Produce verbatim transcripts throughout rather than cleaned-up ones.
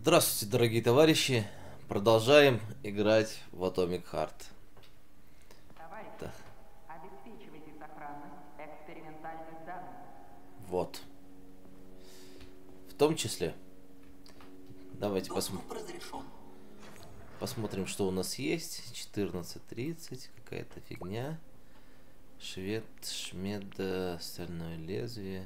Здравствуйте, дорогие товарищи. Продолжаем играть в Atomic Heart. Товарищи, Да. обеспечивайте сохранность экспериментальных данных. Вот. В том числе. Давайте посм... посмотрим, что у нас есть. четырнадцать тридцать. Какая-то фигня. Швед, шмед, стальное лезвие.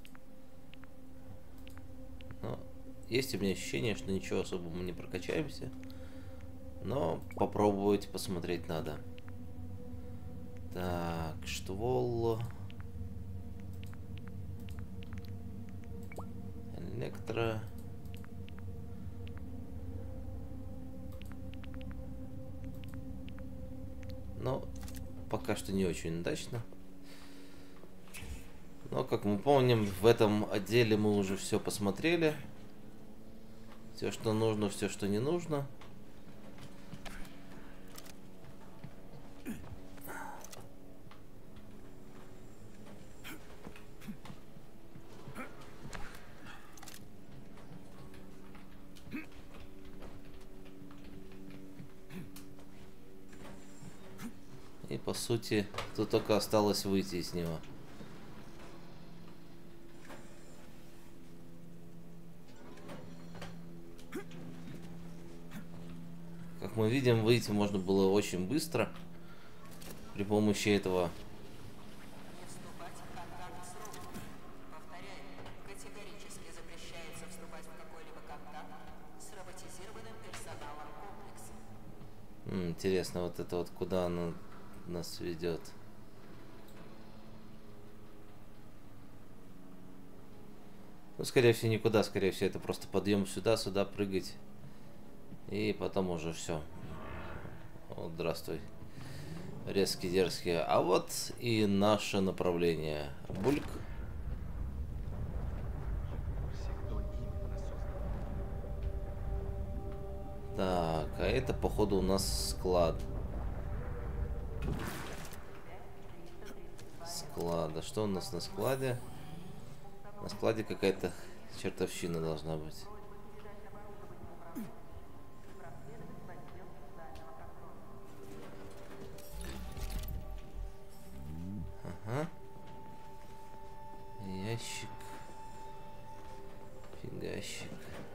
Но есть у меня ощущение, что ничего особо мы не прокачаемся. Но попробовать посмотреть надо. Так, ствол. Электро. Но пока что не очень удачно. Но, как мы помним, в этом отделе мы уже все посмотрели. Все, что нужно, все, что не нужно. И по сути, тут только осталось выйти из него. Как мы видим, выйти можно было очень быстро при помощи этого. Не вступать в контакт с роботом. Повторяю, категорически запрещается вступать в какой-либо контакт с роботизированным персоналом комплекса. М, интересно, вот это вот куда оно нас ведет. Ну, скорее всего, никуда, скорее всего, это просто подъем сюда, сюда прыгать. И потом уже все. Вот, здравствуй. Резкий, дерзкий. А вот и наше направление. Бульк. Так, а это, походу, у нас склад. Склада. Что у нас на складе? На складе какая-то чертовщина должна быть. Ага. Ящик. Фигащик.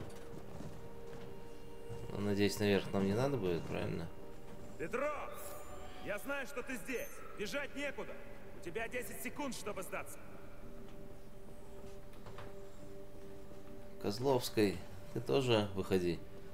Ну, надеюсь, наверх нам не надо будет, правильно? Петров! Я знаю, что ты здесь. Бежать некуда. У тебя десять секунд, чтобы сдаться. Козловской, ты тоже выходи.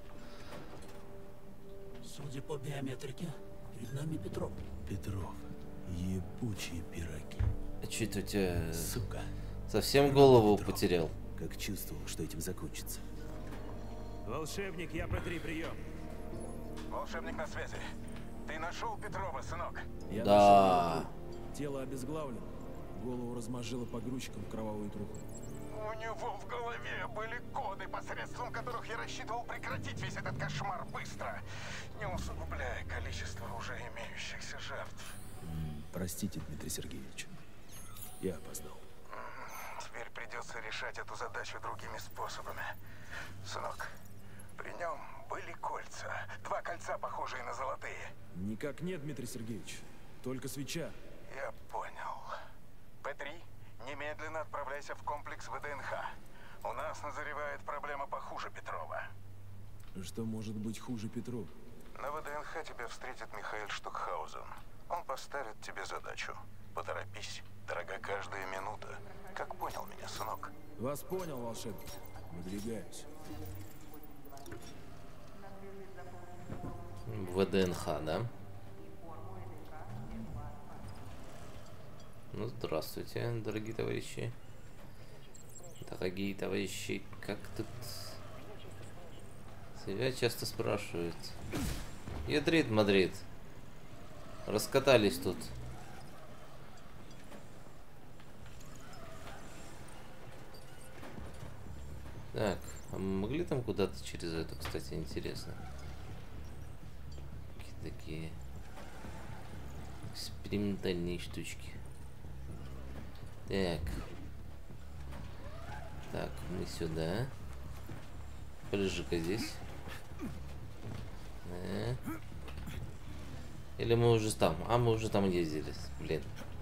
Судя по биометрике, перед нами Петров. Петров, ебучие пироги. А чё это у тебя Сука. совсем голову Петров. потерял? Как чувствовал, что этим закончится. Волшебник, я по три прием. Волшебник на связи. Ты нашел Петрова, сынок? Я Да. нашел его. Тело обезглавлено. Голову размозжило погрузчиком в кровавую труху. У него в голове были коды, посредством которых я рассчитывал прекратить весь этот кошмар быстро, не усугубляя количество уже имеющихся жертв. М, Простите, Дмитрий Сергеевич. Я опоздал. Теперь придется решать эту задачу другими способами. Сынок, при нем были кольца. Два кольца, похожие на золотые. Никак нет, Дмитрий Сергеевич. Только свеча. Я понял. Пэ три, немедленно отправляйся в комплекс вэ дэ эн ха. У нас назревает проблема похуже Петрова. Что может быть хуже Петров? На вэ дэ эн ха тебя встретит Михаил Штукхаузен. Он поставит тебе задачу. Поторопись, дорога каждая минута. Как понял меня, сынок? Вас понял, волшебник. Выдвигаюсь. вэ дэ эн ха, да? Ну, здравствуйте, дорогие товарищи. Дорогие товарищи, как тут... Себя часто спрашивают. Ядрит Мадрид. Раскатались тут. Так, а мы могли там куда-то через это, кстати, интересно? Какие такие экспериментальные штучки. Так. Так, мы сюда. Полежи-ка здесь. Э. Или мы уже там? А, мы уже там ездили. Блин.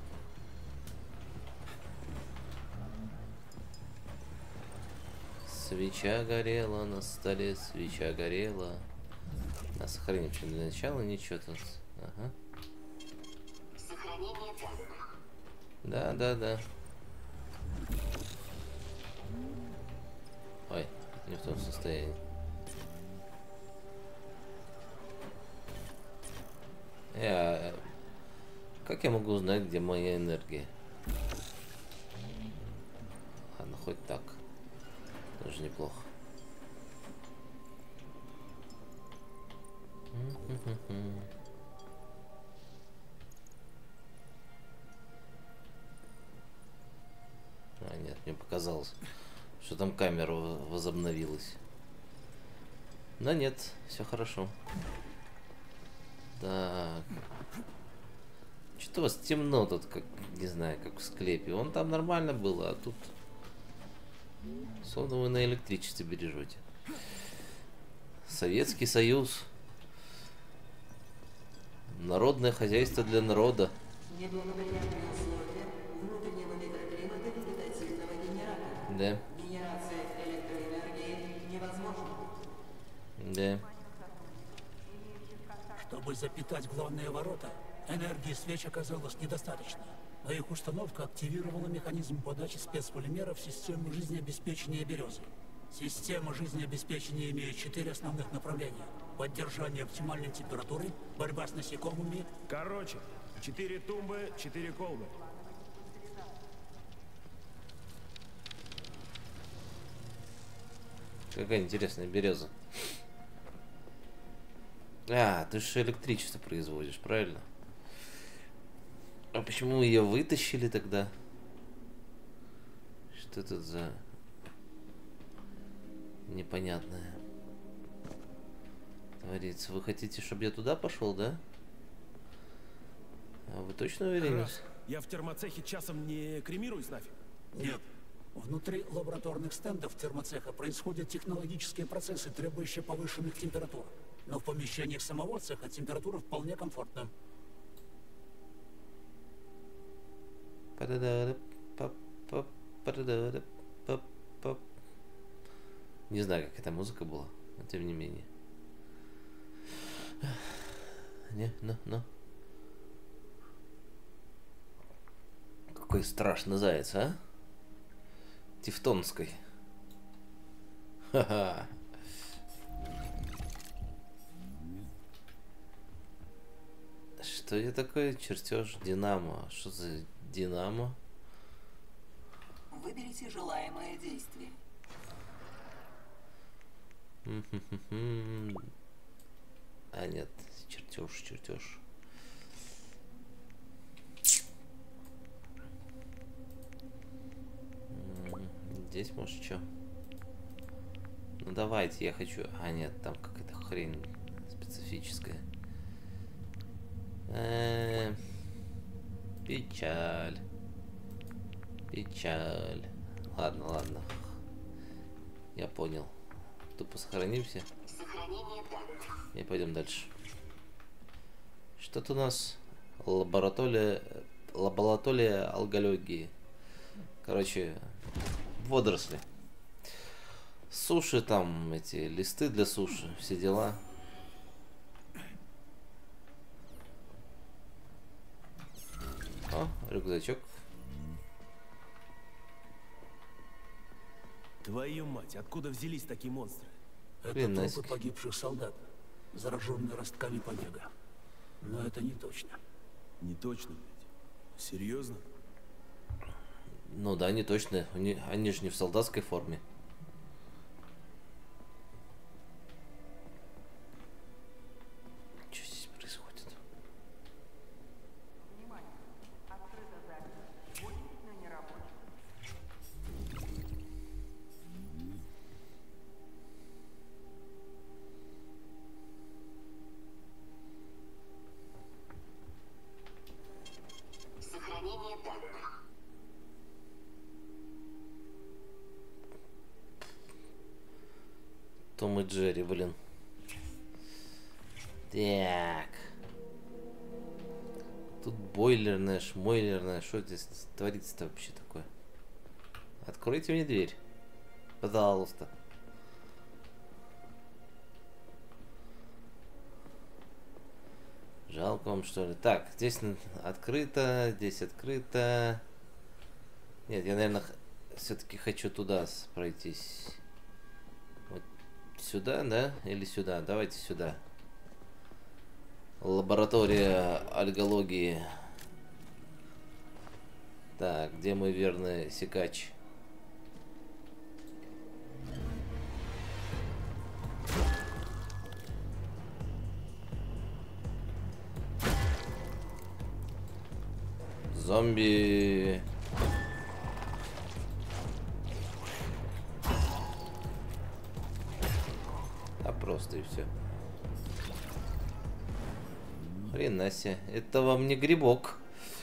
Свеча горела на столе, свеча горела. А сохранить для начала ничего тут. Ага. Сохранение данных. Да, да, да. Ой, не в том состоянии. Я... Как я могу узнать, где моя энергия? Ладно, хоть так. Тоже неплохо. А, нет, мне показалось, что там камера возобновилась. Да нет, все хорошо. Так. Что-то у вас темно тут, как, не знаю, как в склепе. Он там нормально было, а тут... Словно вы на электричестве бережете. Советский Союз. Народное хозяйство для народа. Неблагоприятные условия внутреннего микроклимата вегетативного генератора. Да. Генерация электроэнергии невозможна. Да. Чтобы запитать главные ворота, энергии свеч оказалось недостаточно. Но их установка активировала механизм подачи спецполимеров в систему жизнеобеспечения березы. Система жизнеобеспечения имеет четыре основных направления. Поддержание оптимальной температуры, борьба с насекомыми. Короче, четыре тумбы, четыре колбы. Какая интересная береза. А, ты же электричество производишь, правильно? А почему ее вытащили тогда? Что это за непонятное творится? Вы хотите, чтобы я туда пошел, да? А вы точно уверены? Раз. Я в термоцехе часом не кремируюсь нафиг? Нет. Внутри лабораторных стендов термоцеха происходят технологические процессы, требующие повышенных температур. Но в помещениях самого цеха температура вполне комфортна. Не знаю, как эта музыка была, но тем не менее. Не, ну, ну. Какой страшный заяц, а? Тевтонской. Ха-ха. Что это такое? Чертеж Динамо. Что за Динамо? Выберите желаемое действие. А нет, чертеж, чертеж. Здесь может что? Ну давайте, я хочу. А нет, там какая-то хрень специфическая. Э-э-э. Печаль. Печаль. Ладно, ладно. Я понял. Тупо сохранимся. Сохранение данных. И пойдем дальше. Что-то у нас лаборатория, лаборатория алгологии. Короче, водоросли. Суши там, эти листы для суши, все дела. О, рюкзачок. Твою мать, откуда взялись такие монстры? Это Блин, трупы Насик. погибших солдат, зараженные ростками побега. Но это не точно. Не точно, блядь. Серьезно? Ну да, не точно. Они, они же не в солдатской форме. Что здесь происходит? Внимание! Открыта запись. Будет на нерабочем. Сохранение данных. Том и Джерри, блин. Так. Тут бойлерная, шмойлерная. Что здесь творится-то вообще такое? Откройте мне дверь. Пожалуйста. Жалко вам, что ли? Так, здесь открыто, здесь открыто. Нет, я, наверное, все-таки хочу туда пройтись. Вот сюда, да? Или сюда? Давайте сюда. Лаборатория альгологии. Так, где мой верный секач? Зомби. А просто и все. Хрена себе. Это вам не грибок.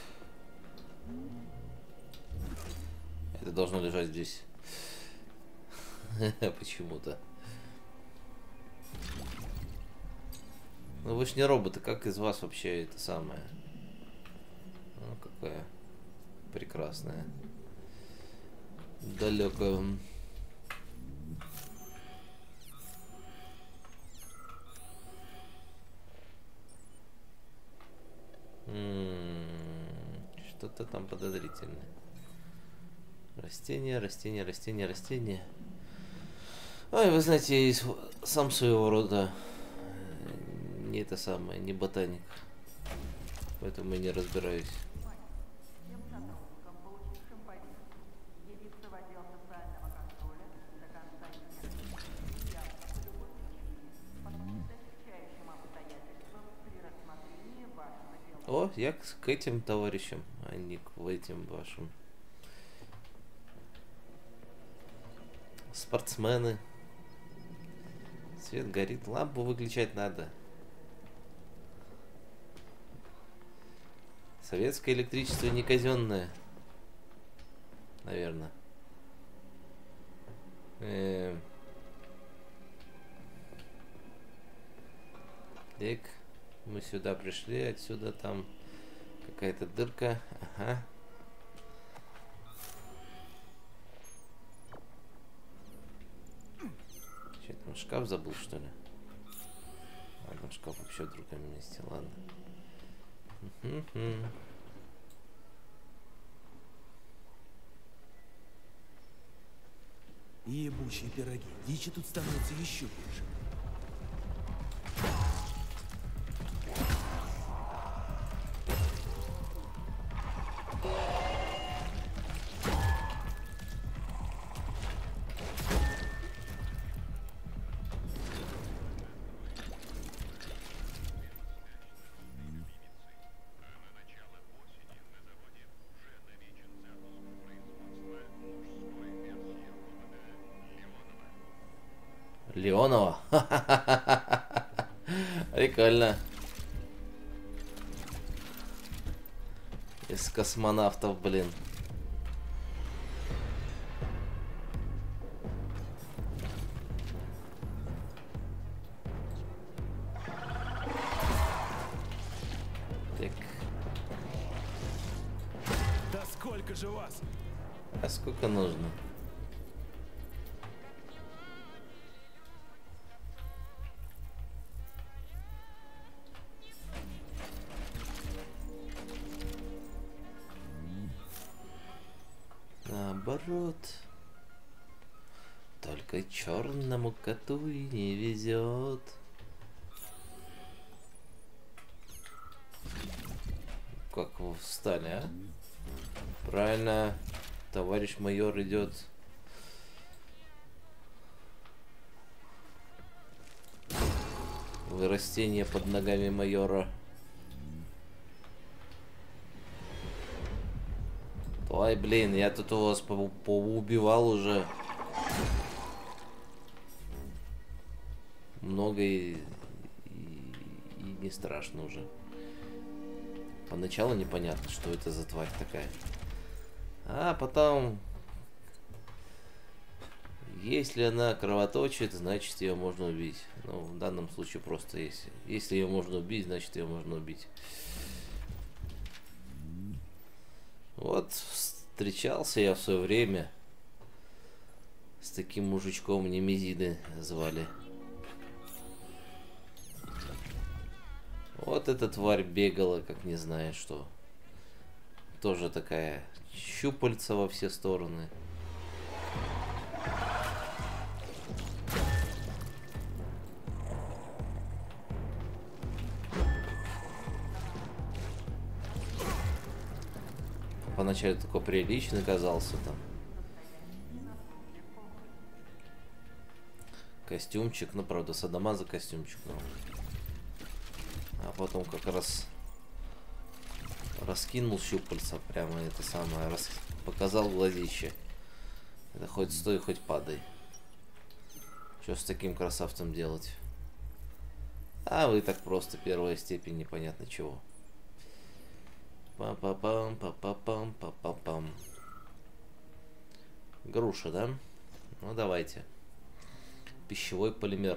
Это должно лежать здесь. Почему-то. Ну вы ж не роботы, как из вас вообще это самое? Ну, какая прекрасная. Далекая. Что-то там подозрительное. Растение, растение, растение, растение. Ой, вы знаете, я сам своего рода не это самое, не ботаник. Поэтому я не разбираюсь. Всем сотрудникам, получившим повестку, явиться в отдел социального контроля до конца дня. И я, по любой причине, послужит отягчающим обстоятельствам при рассмотрении вашего дела. О, я к, к этим товарищам, а не к этим вашим. Спортсмены. Свет горит, лампу выключать надо. Советское электричество не казенное. Наверное. Эм. Так, мы сюда пришли, отсюда там какая-то дырка. Ага. Че, там шкаф забыл, что ли? А, там шкаф вообще в другом месте, ладно. Ебучие пироги. Дичи тут становится еще больше. Леонова. Прикольно. Из космонавтов, блин. Так. Да сколько же вас? А сколько нужно? Наоборот. Только черному коту и не везет. Как вы встали, а? Правильно, товарищ майор идет. Вы растение под ногами майора. Ой, блин, я тут у вас по поубивал уже много и, и, и не страшно уже. Поначалу непонятно, что это за тварь такая. А потом Если она кровоточит, значит ее можно убить. Ну, в данном случае просто если. Если ее можно убить, значит ее можно убить. Вот встречался я в свое время с таким мужичком, Немезиды звали. Вот эта тварь бегала, как не знаю что. Тоже такая щупальца во все стороны. Поначалу такой приличный казался там. Костюмчик, ну правда, садомаза костюмчик, ну. А потом как раз раскинул щупальца, прямо это самое, рас... показал глазище. Это хоть стой, хоть падай. Что с таким красавцем делать? А вы так просто, первая степень, непонятно чего. Па-па-пам, па-па-пам, па-па-пам. Груша, да? Ну давайте. Пищевой полимер.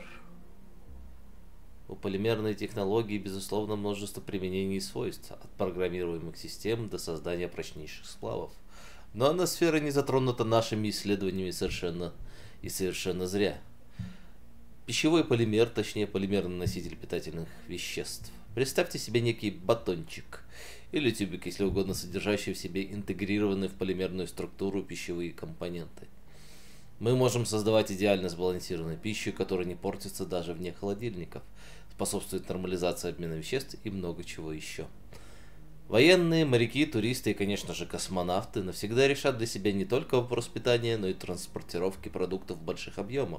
У полимерной технологии, безусловно, множество применений и свойств, от программируемых систем до создания прочнейших сплавов. Но она сфера не затронута нашими исследованиями совершенно и совершенно зря. Пищевой полимер, точнее полимерный носитель питательных веществ. Представьте себе некий батончик или тюбик, если угодно, содержащий в себе интегрированные в полимерную структуру пищевые компоненты. Мы можем создавать идеально сбалансированную пищу, которая не портится даже вне холодильников, способствует нормализации обмена веществ и много чего еще. Военные, моряки, туристы и, конечно же, космонавты навсегда решат для себя не только вопрос питания, но и транспортировки продуктов в больших объемах.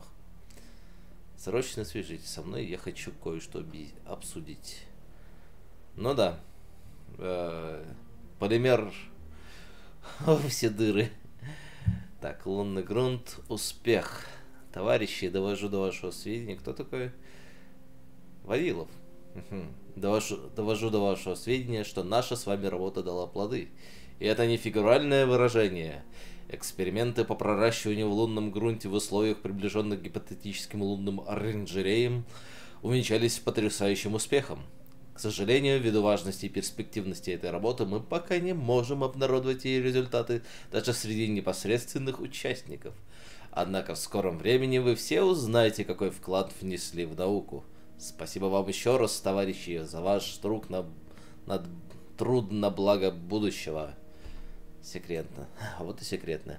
Срочно свяжитесь со мной, я хочу кое-что обсудить. Ну да, э-э, полимер все дыры. Так, лунный грунт, успех. Товарищи, довожу до вашего сведения. Кто такой? Вавилов. Угу. Довожу, довожу до вашего сведения, что наша с вами работа дала плоды. И это не фигуральное выражение. Эксперименты по проращиванию в лунном грунте в условиях, приближенных к гипотетическим лунным оранжереям, увенчались потрясающим успехом. К сожалению, ввиду важности и перспективности этой работы, мы пока не можем обнародовать ее результаты даже среди непосредственных участников. Однако в скором времени вы все узнаете, какой вклад внесли в науку. Спасибо вам еще раз, товарищи, за ваш труд на, на, труд на благо будущего. Секретно. Вот и секретно.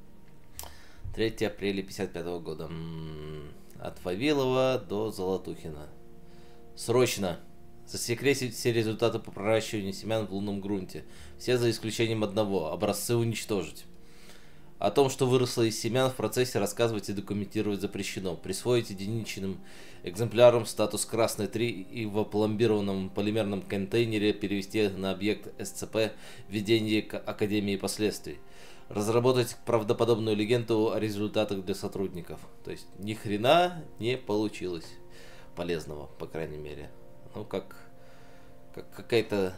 третьего апреля пятьдесят пятого года. От Вавилова до Золотухина. Срочно! Засекретить все результаты по проращиванию семян в лунном грунте. Все за исключением одного. Образцы уничтожить. О том, что выросло из семян, в процессе рассказывать и документировать запрещено. Присвоить единичным экземплярам статус красный три и в опломбированном полимерном контейнере перевести на объект эс цэ пэ введение к Академии последствий. Разработать правдоподобную легенду о результатах для сотрудников. То есть ни хрена не получилось полезного, по крайней мере. Ну, как, как какая-то...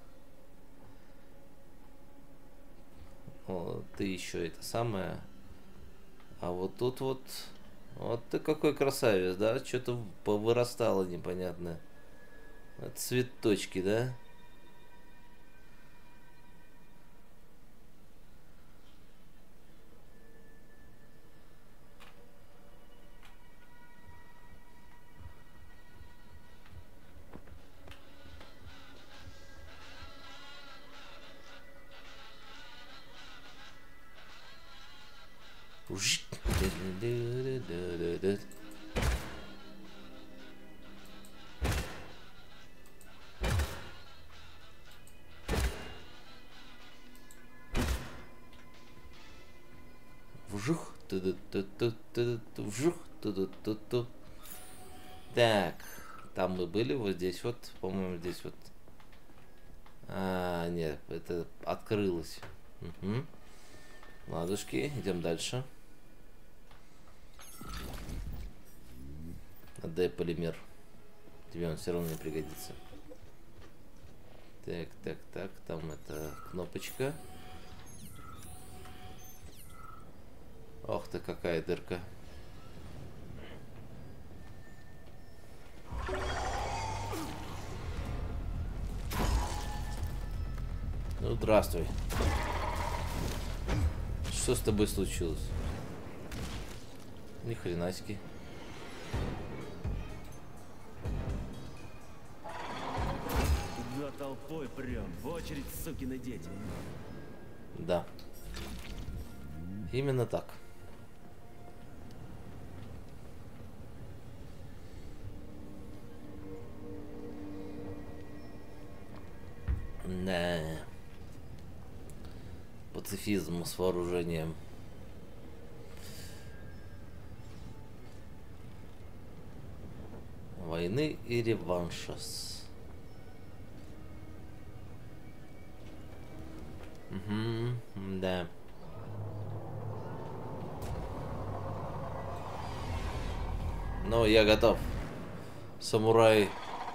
О, ты еще это самое. А вот тут вот... Вот ты какой красавец, да? Что-то повырастало непонятно. Цветочки, да? Вжух, вжух, так, там мы были, вот здесь вот, по-моему, здесь вот. А, нет, это открылось. Угу. Ладушки, идем дальше. Отдай полимер. Тебе он все равно не пригодится. Так, так, так, там это кнопочка. Ох ты, какая дырка. Ну, здравствуй. Что с тобой случилось? Ни хренаськи. Туда толпой прям, в очередь, сукины дети. Да. Именно так. Да. Пацифизм с вооружением. Войны и реванша. Угу, да. Ну, я готов. Самурай.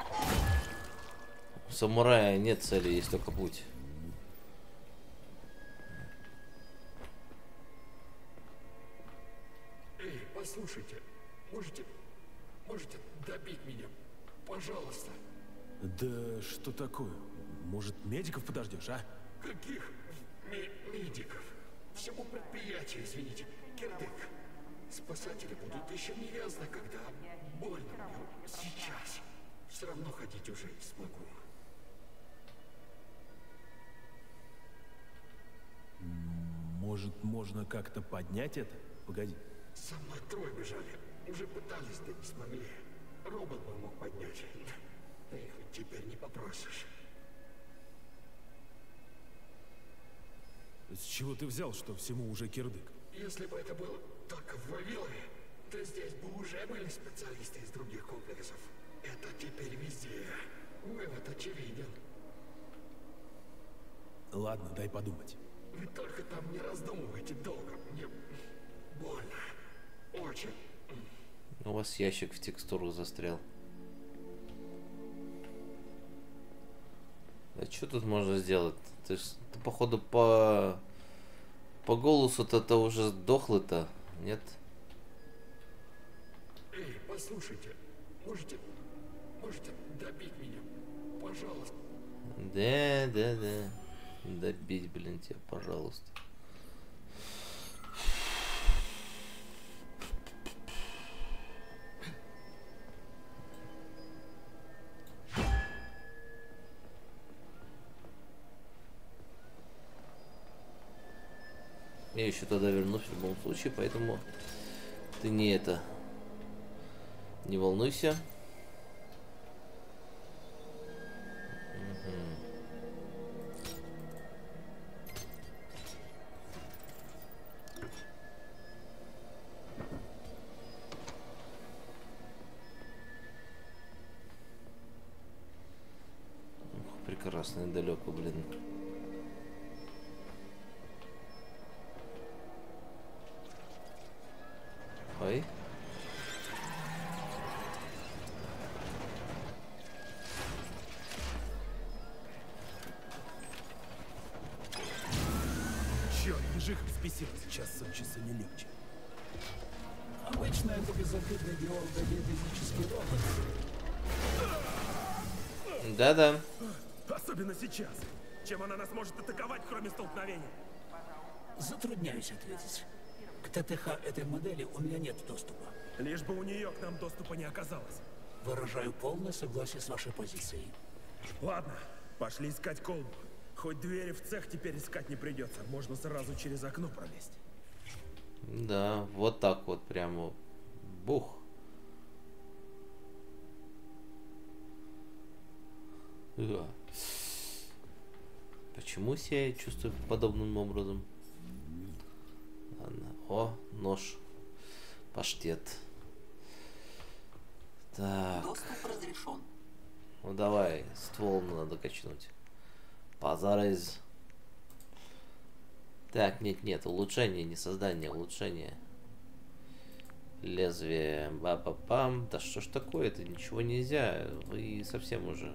У самурая нет цели, есть только путь. Эй, послушайте, можете, можете добить меня, пожалуйста. Да что такое? Может, медиков подождешь, а? Каких ми медиков? Всему предприятию, извините, кирдык. Спасатели будут еще не ясно, когда. Больно мне сейчас. Все равно ходить уже не смогу. Может, можно как-то поднять это? Погоди. Со мной трое бежали. Уже пытались, да не смогли. Робот бы мог поднять. Да их ведь теперь не попросишь. С чего ты взял, что всему уже кирдык? Если бы это было только в Вавилове, то здесь бы уже были специалисты из других комплексов. Это теперь везде. Вывод очевиден. Ладно, дай подумать. Вы только там не раздумывайте долго. Мне больно. Очень. У вас ящик в текстуру застрял. А что тут можно сделать? Ты, ж, ты походу по по голосу-то ты уже сдохлый-то, нет? Эй, послушайте, можете, можете добить меня, пожалуйста. Да, да, да. Добить, блин, тебя, пожалуйста. Я еще тогда вернусь в любом случае, поэтому ты не это, не волнуйся. Прекрасно и далеко, блин. Ой. Черт, ежиха взбесилась. Час от часа не легче. Обычно это безобидный биолого-геодезический робот. Да-да. Особенно сейчас. Чем она нас может атаковать, кроме столкновения? Затрудняюсь ответить. К ТТХ этой модели у меня нет доступа. Лишь бы у нее к нам доступа не оказалось. Выражаю полное согласие с вашей позицией. Ладно, пошли искать колбу. Хоть двери в цех теперь искать не придется. Можно сразу через окно пролезть. Да, вот так вот прямо. Бух. Да. Почему себя чувствую подобным образом? Ладно. О, нож. Паштет. Так. Доступ разрешен. Ну давай, ствол надо качнуть. Позарез. Так, нет, нет, улучшение, не создание, улучшение. Лезвие. Ба-ба-бам. Да что ж такое-то? Ничего нельзя. Вы совсем уже...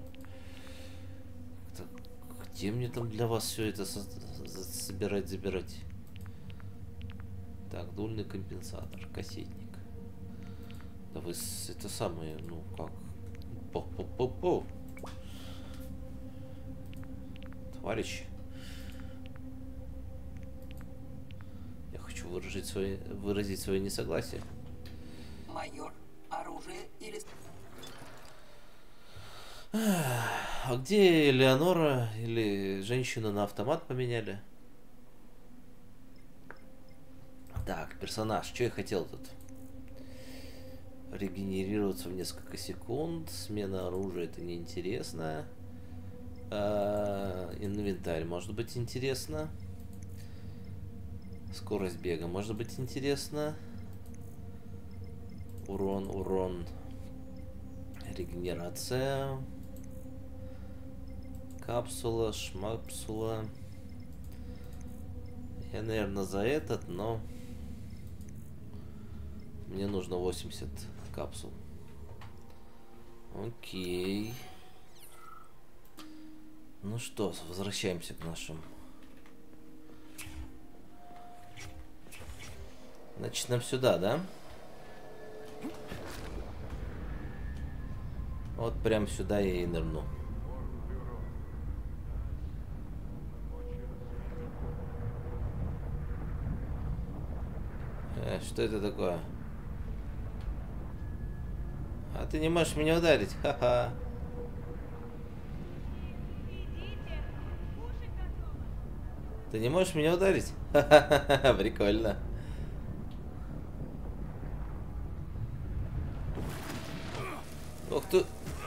Где мне там для вас все это со собирать, забирать? Так, дульный компенсатор, кассетник. Да вы с, это самое, ну как? По-по-по-по. Товарищ. Я хочу выразить свое, выразить свое несогласие. Майор, оружие или... А где Элеонора или женщину на автомат поменяли? Так, персонаж. Что я хотел тут? Регенерироваться в несколько секунд. Смена оружия, это неинтересно. А, инвентарь может быть интересно. Скорость бега может быть интересно. Урон, урон. Регенерация. Капсула, шмапсула. Я, наверное, за этот, но мне нужно восемьдесят капсул. Окей. Ну что, возвращаемся к нашим. Значит, нам сюда, да? Вот прям сюда я и нырну. Э, что это такое? А ты не можешь меня ударить? Ха-ха. Ты не можешь меня ударить? Ха-ха-ха, прикольно. Ох ты.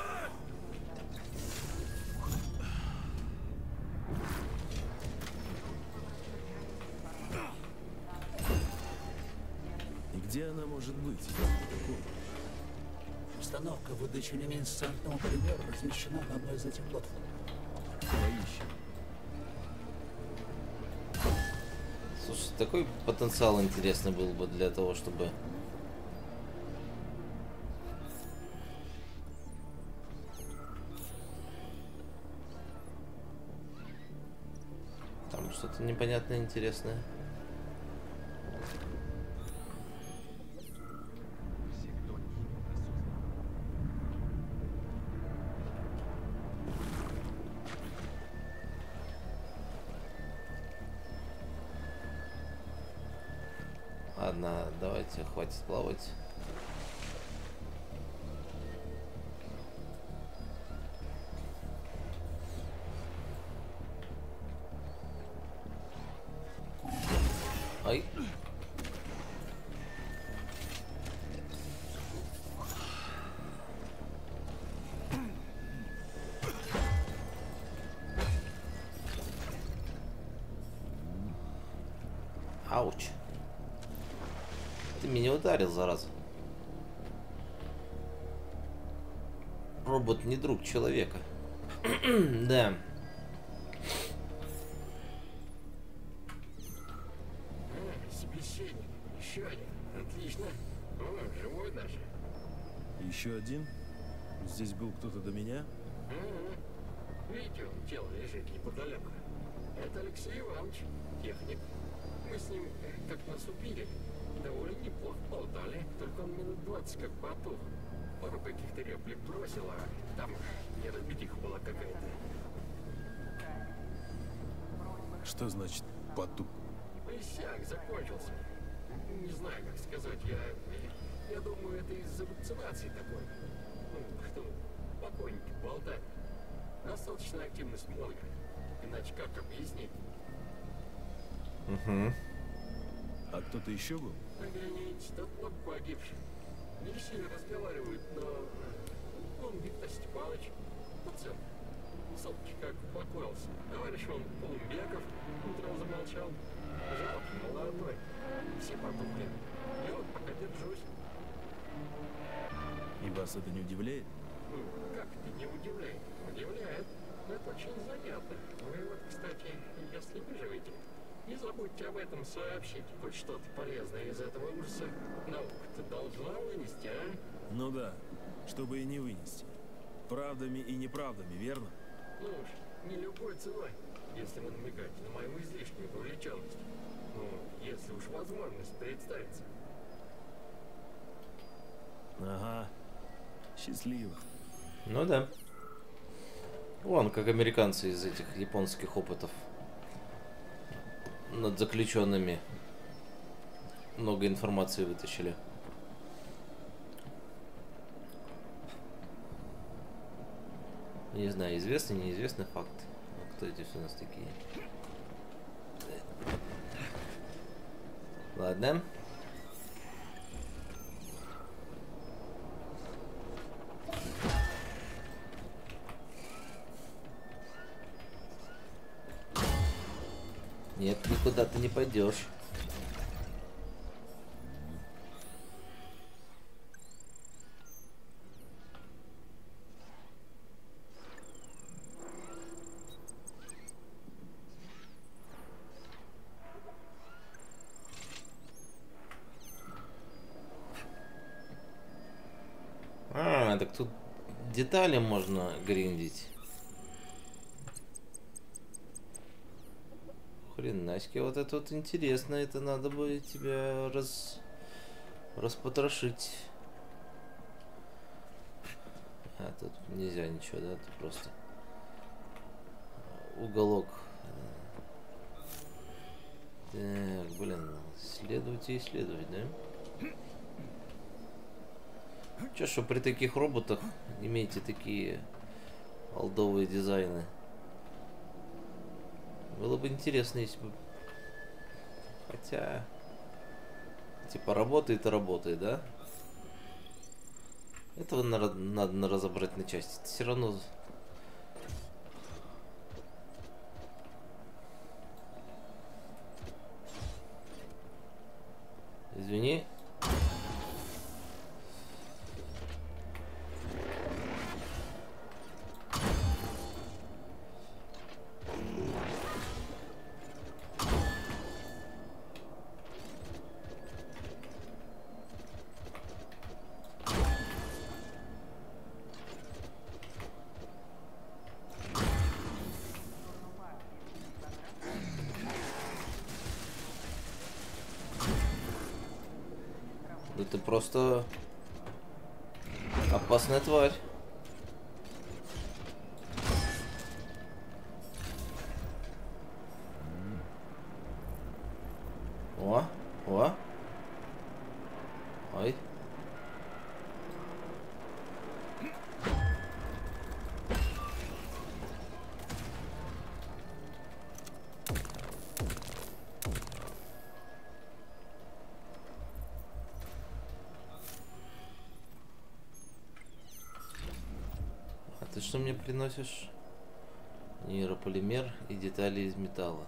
И где она может быть? Установка выдачи люминесцентного полимера размещена на одной из этих платформ. Поищем. Слушай, такой потенциал интересный был бы для того, чтобы... Там что-то непонятное, интересное. Ладно, давайте, хватит плавать. Ай. Ауч. Ты меня ударил, зараза. Робот не друг человека. Да. Собеседник. Еще один. Отлично. О, живой даже. Еще один? Здесь был кто-то до меня? Угу. Видите, он тело лежит неподалеку. Это Алексей Иванович, техник. Мы с ним как нас убили. Довольно неплохо болтали, только он минут двадцать как потух. Пару каких-то реплик бросил, а там неразбитиха была какая-то. Что значит потух? Иссяк, закончился. Не знаю, как сказать, я... Я думаю, это из-за вакцинации такой. Ну, что покойники болтают. Достаточно активность мозга. Иначе как объяснить? Угу. А кто-то еще был? Погляните, тот вот погибший. Не сильно разговаривают, но... Он Виктор Степанович, пацан. Солнце как упокоился. Товарищ он Полумбеков утром замолчал. Жалкий, молодой. Все потухли. И вот пока держусь. И вас это не удивляет? Ну, как это не удивляет? Удивляет. Это очень занятно. Вы вот, кстати, если выживете, не забудьте об этом сообщить. Хоть что-то полезное из этого ужаса наука-то должна вынести, а? Ну да, чтобы и не вынести. Правдами и неправдами, верно? Ну уж, не любой ценой, если вы намекаете на мою излишнюю увлеченность. Ну, если уж возможность представится. Ага. Счастливо. Ну да. Вон, как американцы из этих японских опытов над заключенными много информации вытащили. Не знаю, известный, неизвестный факт. А кто эти все у нас такие? Ладно. Нет, никуда ты не пойдешь. А, так тут детали можно гриндить. Хренаськи, вот это вот интересно, это надо бы тебя раз... распотрошить. А, тут нельзя ничего, да, тут просто уголок. Так, блин, исследовать и исследовать, да? Че, что при таких роботах имеете такие олдовые дизайны? Было бы интересно, если бы... Хотя... Типа работает и работает, да? Этого надо, надо разобрать на части. Это все равно... Извини. Да ты просто опасная тварь. О, о. Ой. Ты что мне приносишь? Нейрополимер и детали из металла.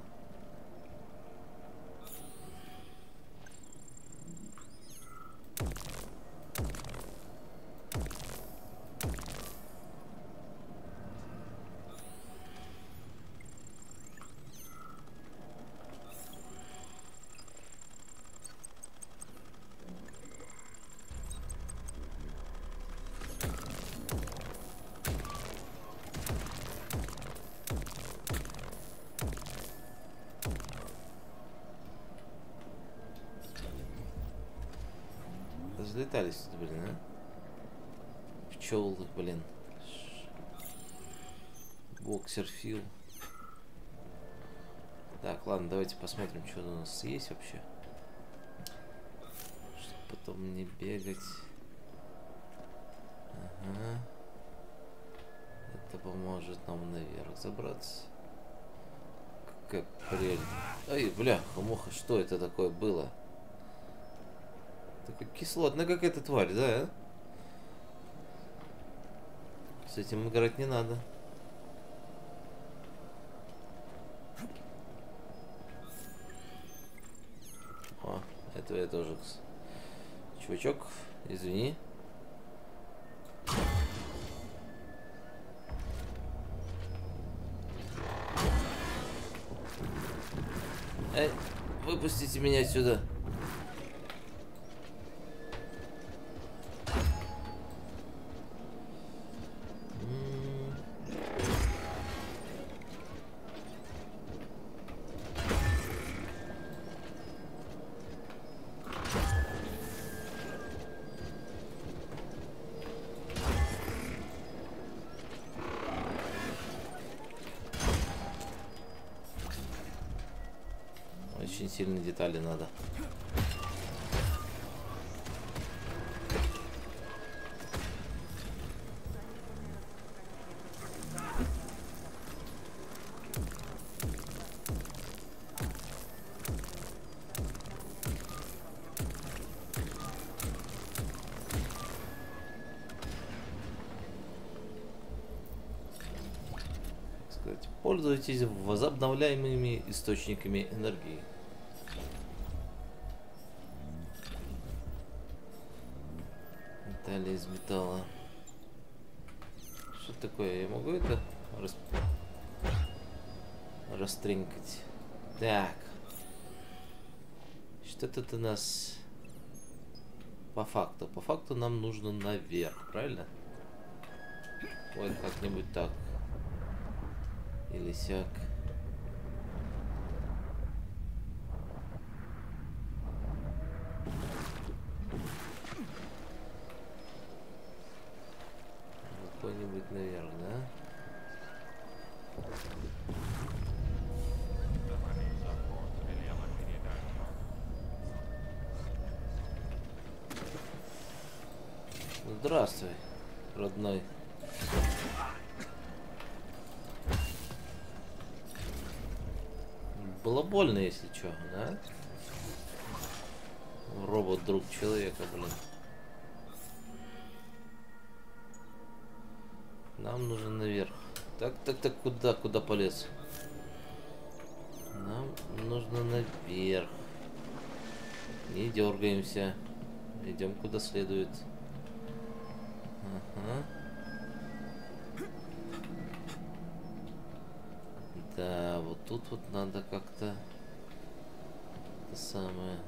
Разлетались тут, блин, а? Пчелы, блин. Боксерфил. Так, ладно, давайте посмотрим, что у нас есть вообще. Чтобы потом не бегать. Ага. Это поможет нам наверх забраться. Какая прелесть. Ай, бляха-муха, что это такое было? Такая кислотная какая-то тварь, да? С этим играть не надо. О, это я тоже. Чувачок, извини. Эй, выпустите меня отсюда. очень сильные детали надо. Пользуйтесь возобновляемыми источниками энергии. Детали из металла. Что такое? Я могу это рас... растринкать? Так. Что тут у нас по факту? По факту нам нужно наверх, правильно? Ой, как-нибудь так. Или сяк. Какой-нибудь наверх, да? Здравствуй, родной. Было больно, если что, да? Робот друг человека, блин. Нам нужен наверх. Так, так, так, куда, куда полез? Нам нужно наверх. Не дергаемся. Идем куда следует. Ага. Да, вот тут вот надо как-то это самое.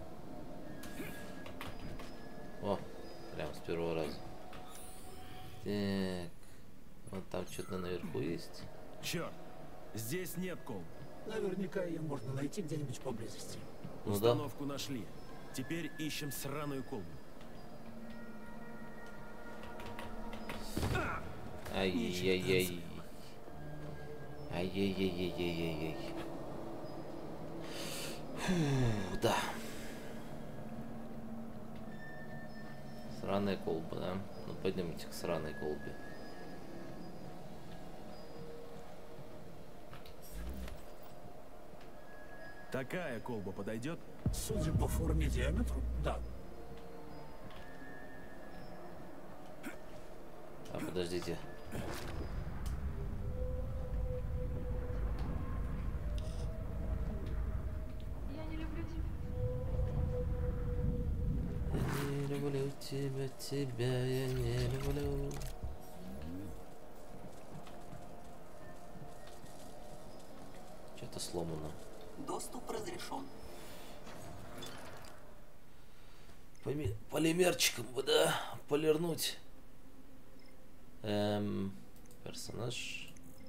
О, прям с первого раза. Так, вот там что-то наверху есть. Черт, здесь нет колб. Наверняка ее можно найти где-нибудь поблизости. Ну, Установку да. нашли. Теперь ищем сраную колбу. Ай-яй-яй. Ай-яй-яй-яй-яй-яй. Фу, да. Сраная колба, да? Ну, пойдемте к сраной колбе. Такая колба подойдет? Судя по форме и диаметру, да. А, подождите. Я не люблю тебя. Я не люблю тебя, тебя я не люблю. Что-то сломано. Доступ разрешен. Поми- Полимерчиком бы, да, полирнуть. Эм, персонаж.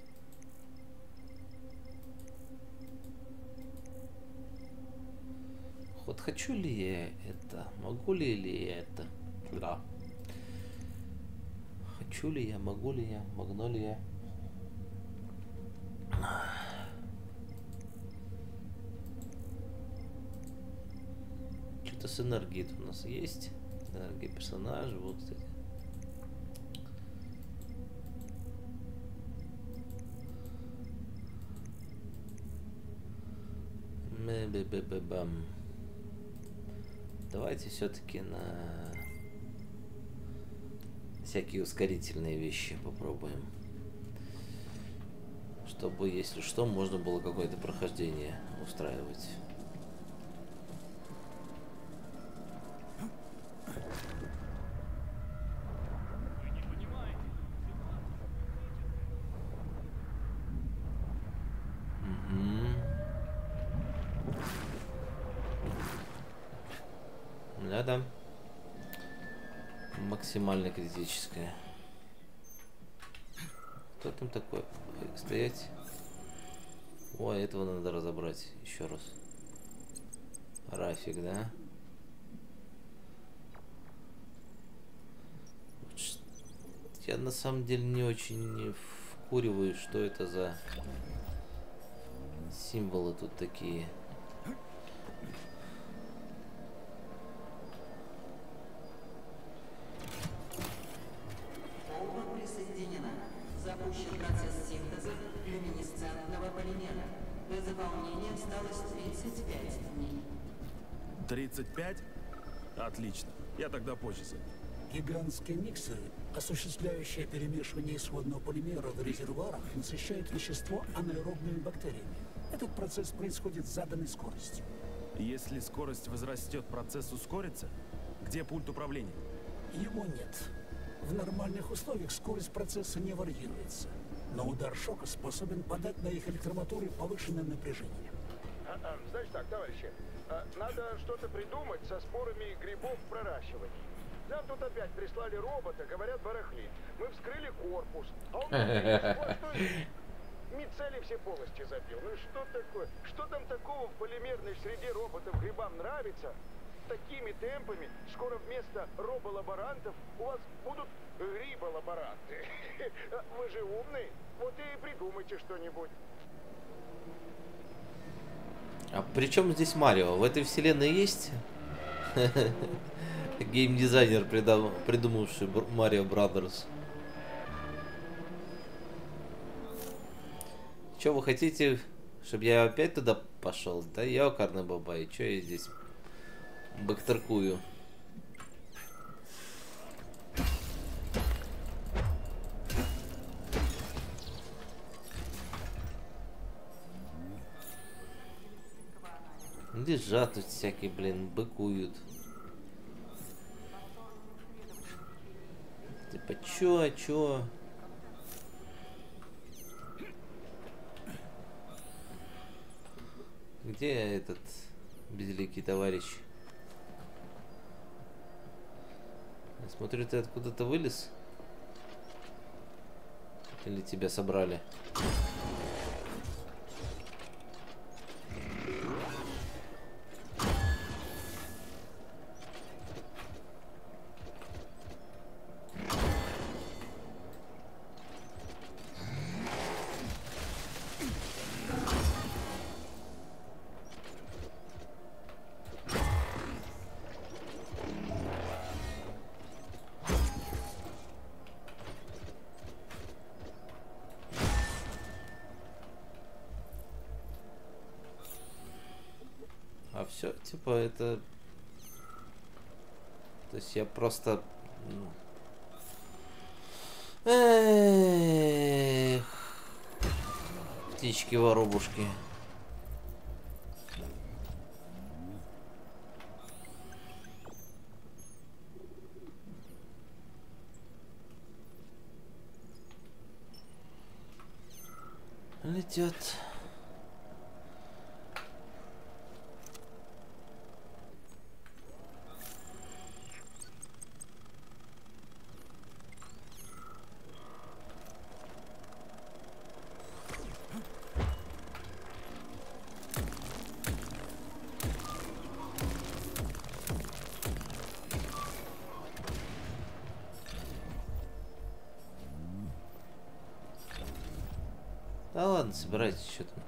Вот хочу ли я это? Могу ли ли я это? Да. Хочу ли я? Могу ли я? Могу ли я? Что-то с энергией у нас есть. Энергия персонажа. Вот, кстати. Бам. Давайте все-таки на всякие ускорительные вещи попробуем. Чтобы, если что, можно было какое-то прохождение устраивать. Да-да. Максимально критическое. Кто там такой? Стоять. О, этого надо разобрать еще раз. Рафик, да? Я на самом деле не очень вкуриваю, что это за символы тут такие. Полно присоединена. Запущен процесс синтеза люминесцентного полимера. До заполнения осталось тридцать пять дней. тридцать пять? Отлично. Я тогда позже зайду. Гигантские миксеры, осуществляющие перемешивание исходного полимера в резервуарах, насыщают вещество анаэробными бактериями. Этот процесс происходит с заданной скоростью. Если скорость возрастет, процесс ускорится? Где пульт управления? Его нет. В нормальных условиях скорость процесса не варьируется. Но удар шока способен подать на их электромоторы повышенное напряжение. А, а, значит так, товарищи, а, надо что-то придумать со спорами грибов в проращивании. Нам тут опять прислали робота, говорят, барахлит. Мы вскрыли корпус, а он вот что мицелий все полости забил. Ну что такое? Что там такого в полимерной среде роботов грибам нравится? Такими темпами скоро вместо роболаборантов у вас будут гриболаборанты. Вы же умный, вот и придумайте что-нибудь. А при чем здесь Марио? В этой вселенной есть геймдизайнер, придумавший Марио Бразерс? Че вы хотите, чтобы я опять туда пошел? Да ёкарный бабай, че я здесь бактеркую? Лежат тут всякие, блин, быкуют. Типа, чё, чё? Где этот безликий товарищ? Я смотрю, ты откуда-то вылез? Или тебя собрали? А все, типа, это... То есть я просто... Эх, птички-воробушки. Летят. Да ладно, собирайтесь, что там.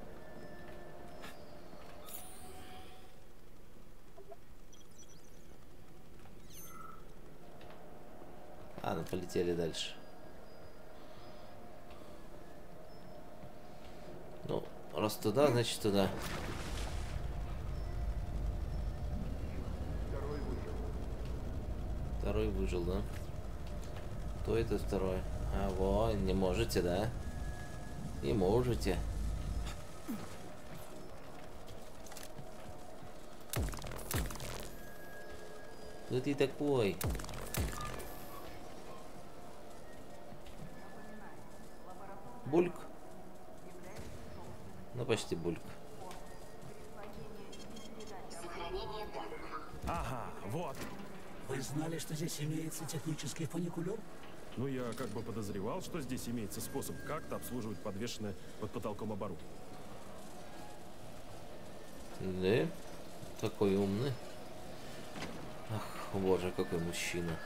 А, ну полетели дальше. Ну, раз туда, значит туда. Второй выжил. Второй выжил, да? Кто это второй? А, во, не можете, да? Не можете. Кто ты такой? Бульк? Ну, почти бульк. Ага, вот. Вы знали, что здесь имеется технический фуникулер? Ну, я как бы подозревал, что здесь имеется способ как-то обслуживать подвешенное под потолком оборудование. Да? Такой умный. Ах, боже, какой мужчина.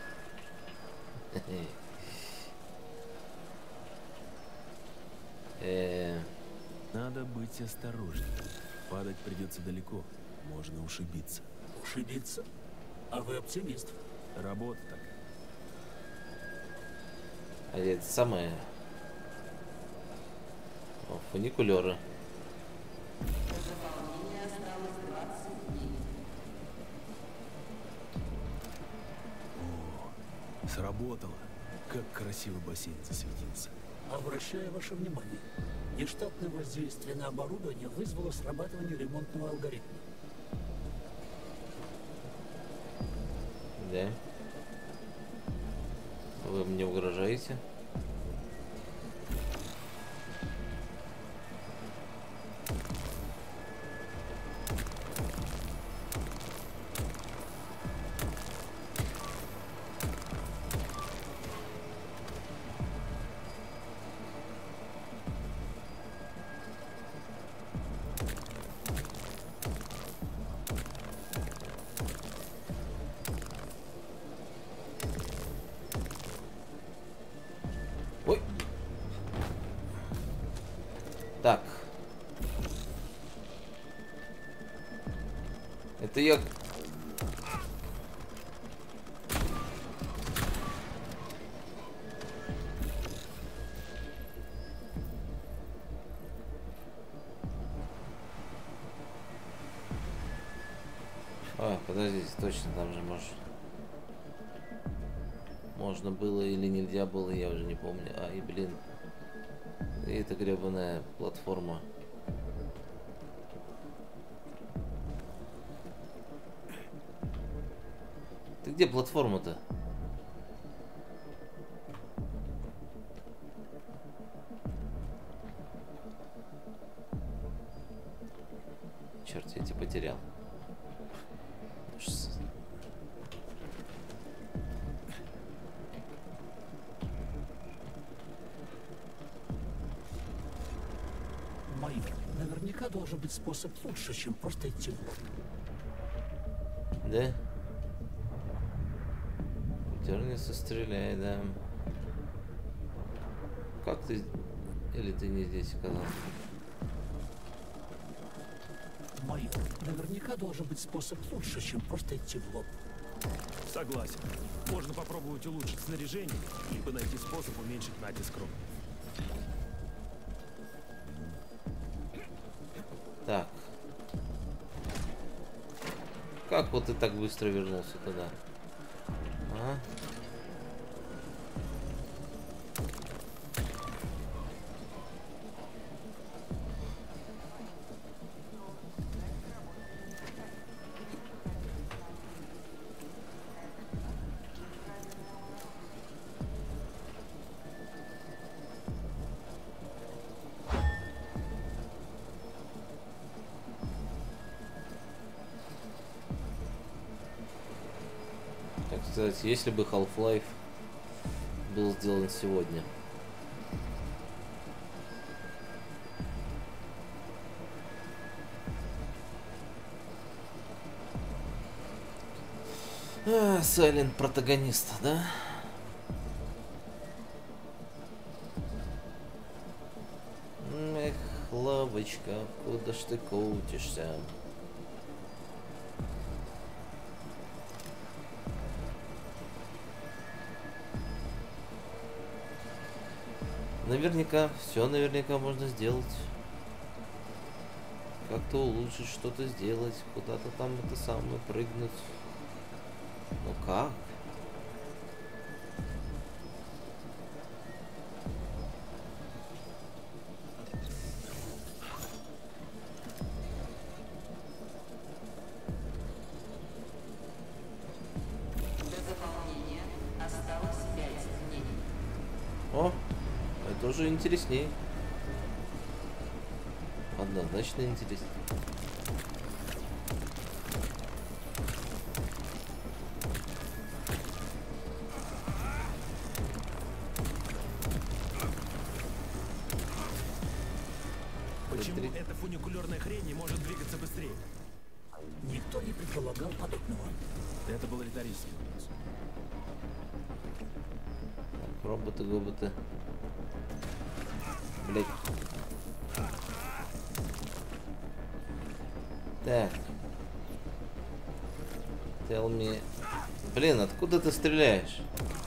Надо быть осторожнее. Падать придется далеко. Можно ушибиться. Ушибиться? А вы оптимист. Работа такая. А это самое... О, фуникулеры. О, сработало. Как красиво бассейн засветился. Обращаю ваше внимание, нештатное воздействие на оборудование вызвало срабатывание ремонтного алгоритма. Да. Вы мне угрожаете? Ой. Так. Это я... А, подождите, точно, там же может... Можно было или нельзя было, я уже не помню. А, и блин. И это гребаная платформа. Ты где платформа-то? Черт, я тебя потерял. Майор, наверняка должен быть способ лучше, чем просто идти. Да? Дернется, стреляй, да. Как ты... Или ты не здесь оказался? Майор, наверняка должен быть способ лучше, чем просто идти в лоб. Согласен. Можно попробовать улучшить снаряжение, либо найти способ уменьшить натиск робота. Так. Как вот ты так быстро вернулся туда? А? Кстати, если бы Half-Life был сделан сегодня. А, Silent протагонист, да? Эх, лавочка, куда ж ты крутишься? Наверняка, все наверняка можно сделать. Как-то улучшить, что-то сделать, куда-то там это самое прыгнуть. Ну как? До заполнения осталось пять дней. О! Это уже интереснее. Однозначно интереснее. Почему эта фуникулерная хрень не может двигаться быстрее? Никто не предполагал подобного. Это был риторический вопрос. Так, роботы, гоботы. Блять. Так. Tell me... Блин, откуда ты стреляешь?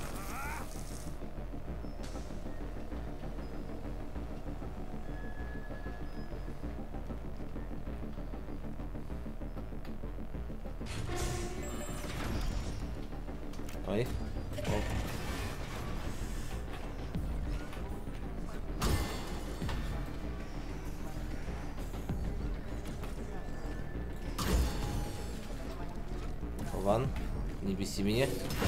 Ой. О. Ван, не беси меня.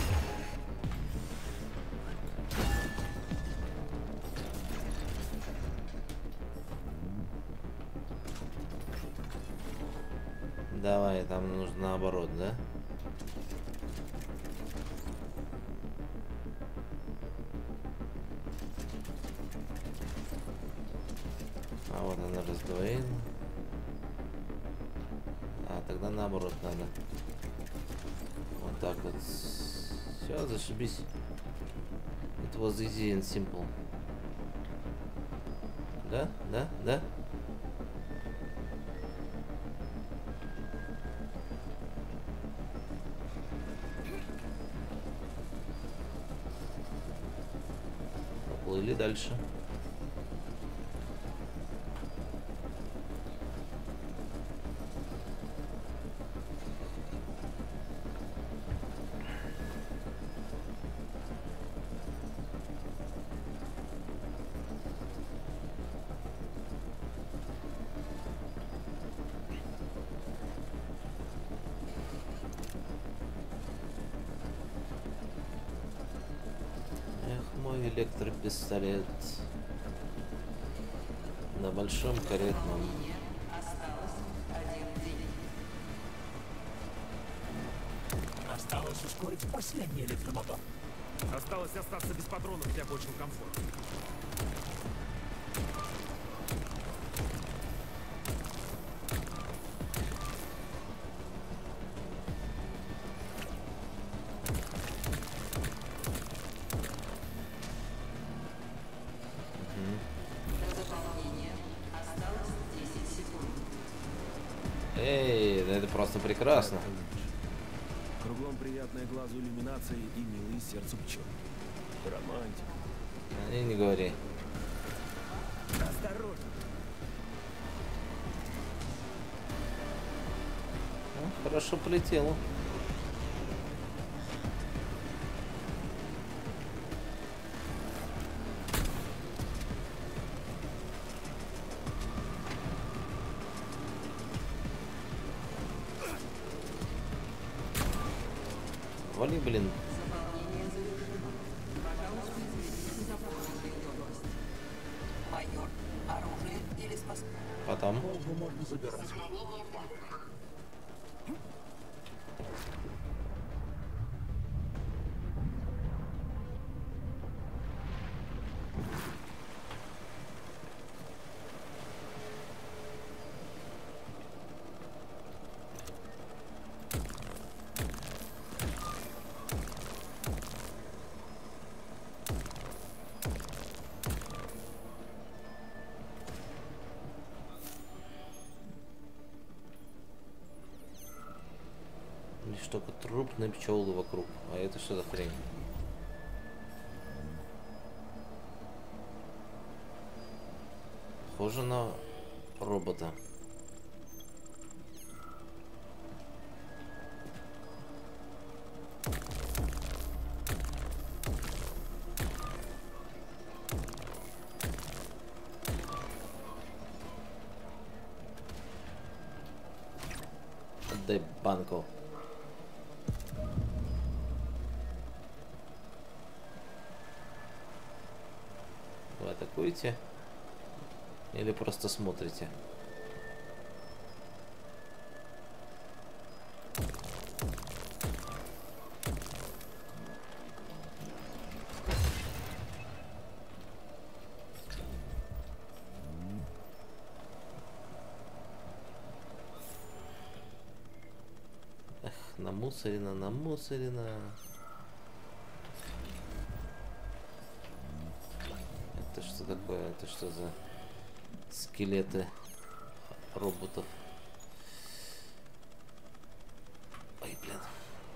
Давай, там нужно наоборот, да? А вот она раздвоена. А, тогда наоборот надо. Вот так вот. Все, зашибись. It was easy and simple. Да? Да? Да? Поплыли дальше. Мой электропистолет на большом каретном. Осталось ускорить последний электромотор. Осталось остаться без патронов для большего комфорта. Эй, да это просто прекрасно. Кругом приятная глазу иллюминация и милые сердцу пчелы. Романтика. И не говори. Осторожно. Ну, хорошо полетело. Вали, блин. Заполнение завершено. Пожалуйста, извините за полную готовность. Майор, оружие или спас... Потом. Волгу можно забирать. Лишь только трупные пчелы вокруг. А это что за хрень? Похоже на робота. Отдай банку. Вы атакуете? Или просто смотрите? Эх, намусорено, намусорено. Это что такое? Это что за скелеты роботов? Ой, блин.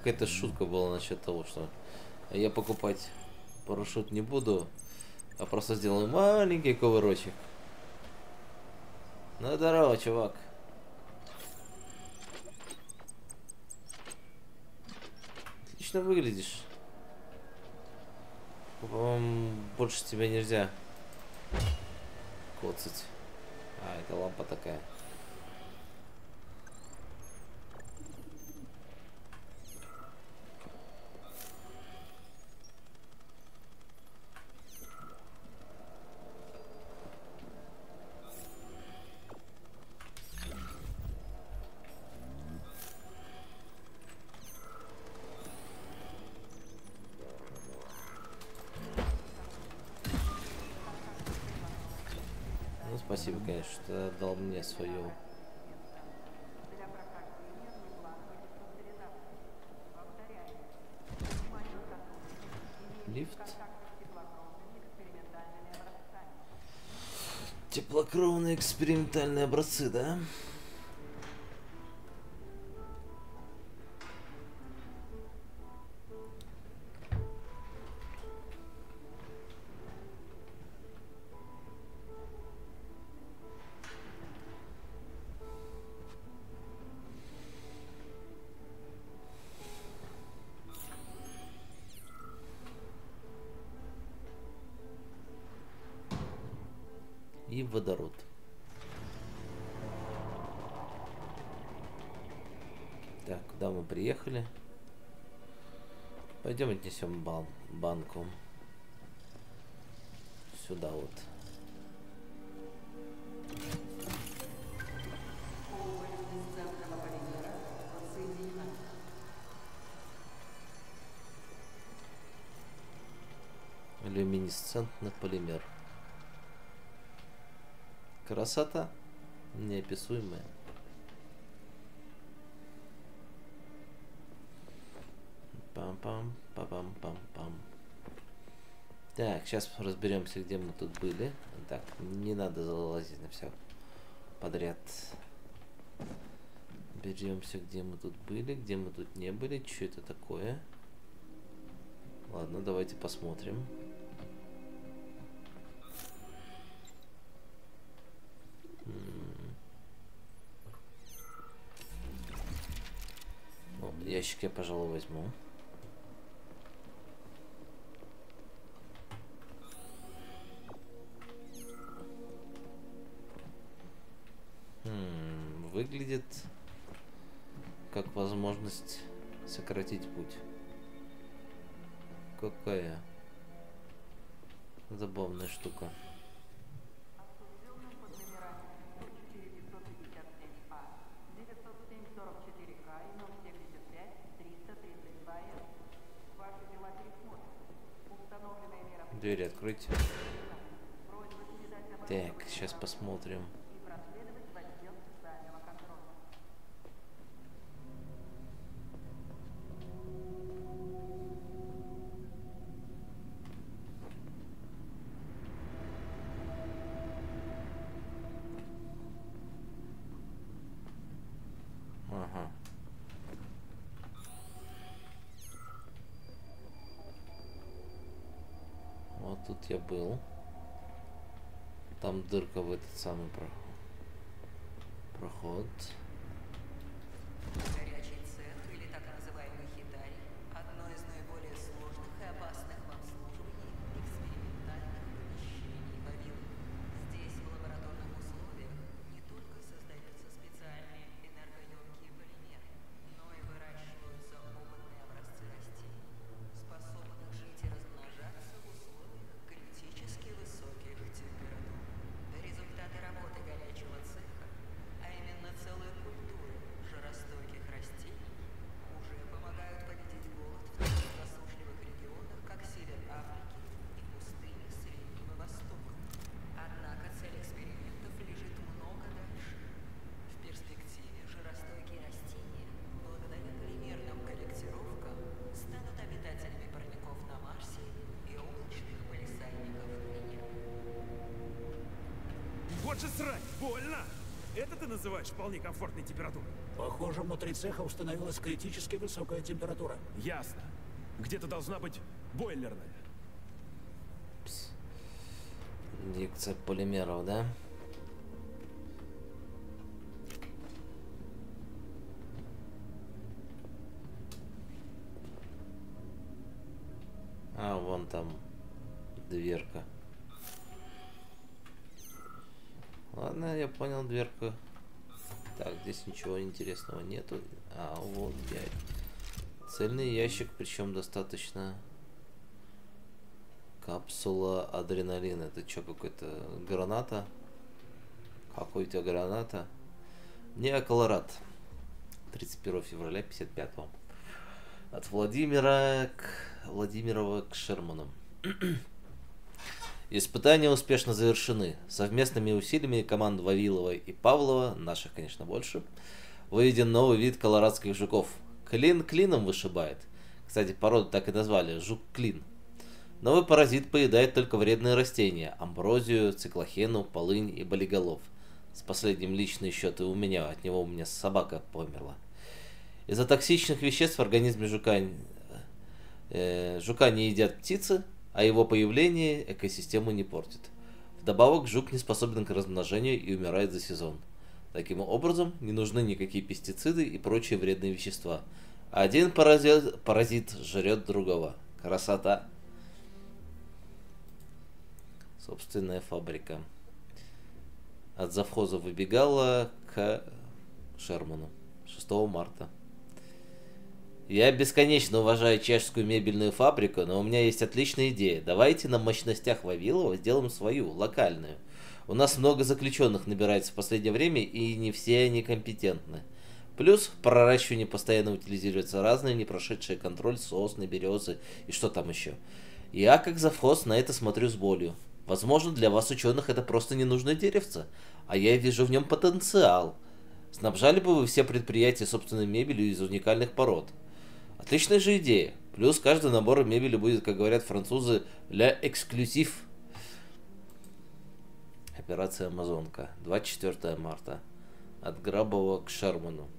какая-то шутка была насчет того, что я покупать парашют не буду, а просто сделаю маленький кувырочек. Ну здорово, чувак. Отлично выглядишь. По-моему, больше тебя нельзя коцать. А, это лампа такая. Спасибо, конечно, что дал мне свою. Лифт. Теплокровные экспериментальные образцы, да? И водород. Так, куда мы приехали? Пойдем отнесем бан банку. Сюда вот. Люминесцентный полимер. Красота неописуемая. Пам-пам, пам-пам-пам-пам. Так, сейчас разберемся, где мы тут были. Так, не надо залазить на все подряд. Беремся, где мы тут были, где мы тут не были. Что это такое? Ладно, давайте посмотрим. Ну, ящик я, пожалуй, возьму. Хм, выглядит как возможность сократить путь. Какая забавная штука. Двери откройте. Так, сейчас посмотрим. Ага. Вот тут я был. Там дырка в этот самый про... проход. Горячий цех, или так называемый хитарий, одно из наиболее сложных и опасных в обслуживании экспериментальных помещений Вавилона. Здесь, в лабораторных условиях, не только создаются специальные энергоемкие полимеры, но и выращиваются опытные образцы растений, способных жить и размножаться в условиях критически высоких температур. Результаты работы горячего цеха, а именно целые культуры жаростойких растений, уже помогают победить голод в таких засушливых регионах, как Север Африки и пустыни Среднего Востока. Однако цель экспериментов лежит много дальше. В перспективе жаростойкие растения, благодаря полимерным корректировкам, станут обитателями парников на Марсе и облачных полисадников в Луне. Вот же срать, больно! Это ты называешь вполне комфортной температурой? Похоже, внутри цеха установилась критически высокая температура. Ясно. Где-то должна быть бойлерная. Пс. Дикция полимеров, да? А, вон там дверка. Ладно, я понял, дверка. Так, здесь ничего интересного нету. А, вот я. Цельный ящик, причем достаточно. Капсула адреналина. Это что, какой-то граната? Какой-то граната? Не Колорад. тридцать первого февраля пятьдесят пятого. От Владимира к Владимирова к Шерману. Испытания успешно завершены. Совместными усилиями команд Вавилова и Павлова, наших, конечно, больше, выведен новый вид колорадских жуков. Клин клином вышибает. Кстати, породу так и назвали. Жук-клин. Новый паразит поедает только вредные растения. Амброзию, циклохену, полынь и болиголов. С последним личные счеты у меня. От него у меня собака померла. Из-за токсичных веществ в организме жука, э, жука не едят птицы, а его появление экосистему не портит. Вдобавок, жук не способен к размножению и умирает за сезон. Таким образом, не нужны никакие пестициды и прочие вредные вещества. Один паразит, паразит жрет другого. Красота. Собственная фабрика. От завхоза выбегала к Шерману. шестого марта. Я бесконечно уважаю чешскую мебельную фабрику, но у меня есть отличная идея. Давайте на мощностях Вавилова сделаем свою, локальную. У нас много заключенных набирается в последнее время, и не все они компетентны. Плюс в проращивании постоянно утилизируются разные, не прошедшие контроль сосны, березы и что там еще. Я, как завхоз, на это смотрю с болью. Возможно, для вас, ученых, это просто ненужное деревце, а я вижу в нем потенциал. Снабжали бы вы все предприятия собственной мебелью из уникальных пород. Отличная же идея. Плюс каждый набор мебели будет, как говорят французы, «ля эксклюзив». Операция «Амазонка». двадцать четвёртого марта. От Грабова к Шерману.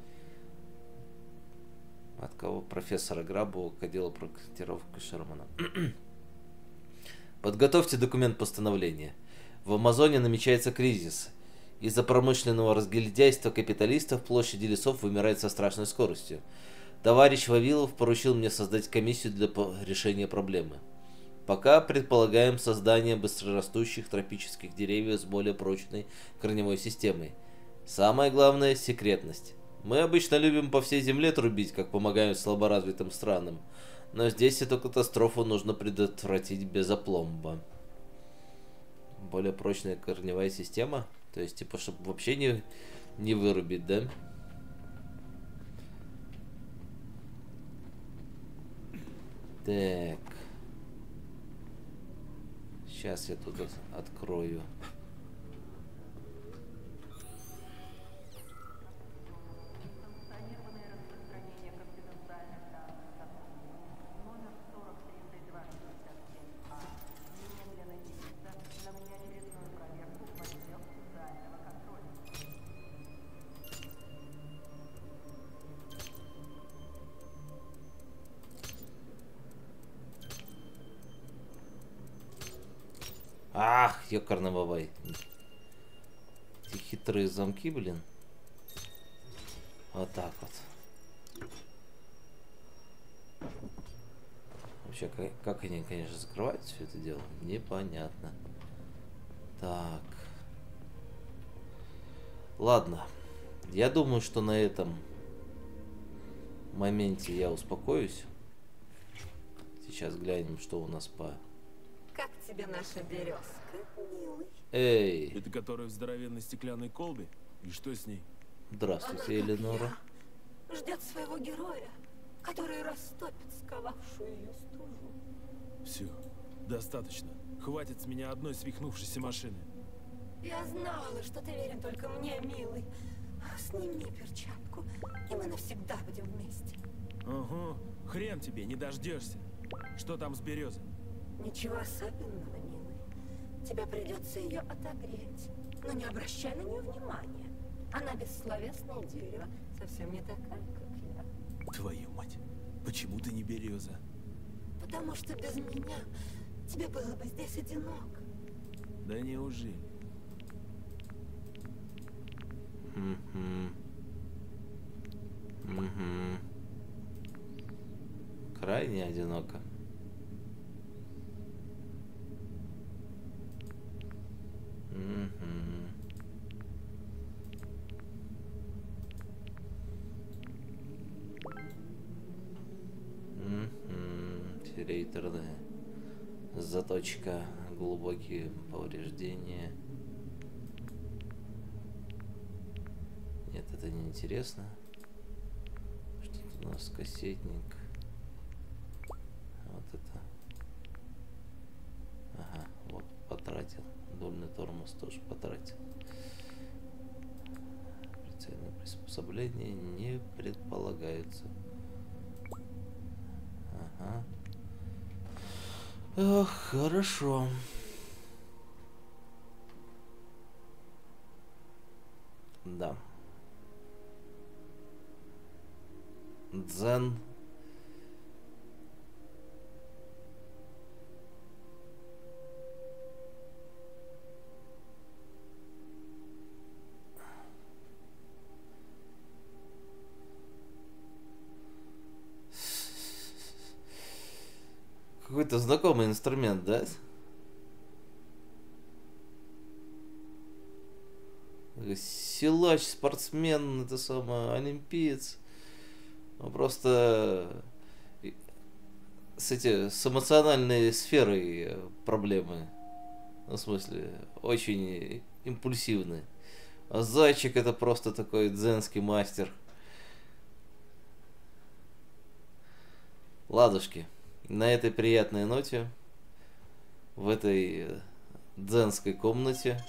От кого? Профессора Грабова к отделу проектировки Шермана. Подготовьте документ постановления. В Амазоне намечается кризис. Из-за промышленного разгильдяйства капиталистов площади лесов вымирает со страшной скоростью. Товарищ Вавилов поручил мне создать комиссию для решения проблемы. Пока предполагаем создание быстрорастущих тропических деревьев с более прочной корневой системой. Самое главное – секретность. Мы обычно любим по всей земле трубить, как помогаем слаборазвитым странам. Но здесь эту катастрофу нужно предотвратить без опломба. Более прочная корневая система? То есть, типа, чтобы вообще не, не вырубить, да? Так. Сейчас я тут открою. Санкционированное распространение конфиденциальных данных сотрудников. Номер сорок тридцать два шестьдесят семь А. Немедленно явиться на внеочередную проверку в отдел социального контроля. Ах, ёкарный бабай. Эти хитрые замки, блин. Вот так вот. Вообще, как, как они, конечно, закрывают все это дело, непонятно. Так. Ладно. Я думаю, что на этом моменте я успокоюсь. Сейчас глянем, что у нас по... Как тебе наша березка, милый? Эй! Это которая в здоровенной стеклянной колбе? И что с ней? Здравствуйте, Она, Эленора. я, ждет своего героя, который растопит сковавшую ее стужу. Все, достаточно. Хватит с меня одной свихнувшейся машины. Я знала, что ты верен только мне, милый. Сними перчатку, и мы навсегда будем вместе. Ага, хрен тебе, не дождешься. Что там с березой? Ничего особенного, милый. Тебе придется ее отогреть, но не обращай на нее внимания. Она бессловесное дерево, совсем не такая, как я. Твою мать, почему ты не береза? Потому что без меня тебе было бы здесь одиноко. Да неужели? Угу. Угу. Крайне одиноко. Угу. Угу. Серейтерная заточка, глубокие повреждения. Нет, это не интересно. Что тут у нас кассетник? Вот это. Ага, вот потратил. Дульный тормоз тоже потратил. Прицельные приспособления не предполагаются. Ага. Ох, хорошо. Да. Дзен. Какой-то знакомый инструмент, да? Силач, спортсмен, это самое, олимпиец. Ну, просто с, эти, с эмоциональной сферой проблемы. Ну, в смысле, очень импульсивный. А зайчик это просто такой дзенский мастер. Ладушки. На этой приятной ноте, в этой дзенской комнате,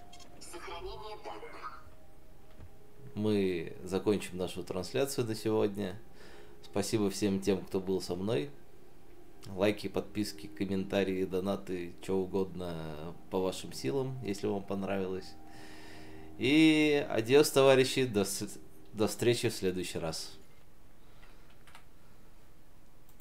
мы закончим нашу трансляцию на сегодня. Спасибо всем тем, кто был со мной. Лайки, подписки, комментарии, донаты, что угодно по вашим силам, если вам понравилось. И адьос, товарищи, до, до встречи в следующий раз.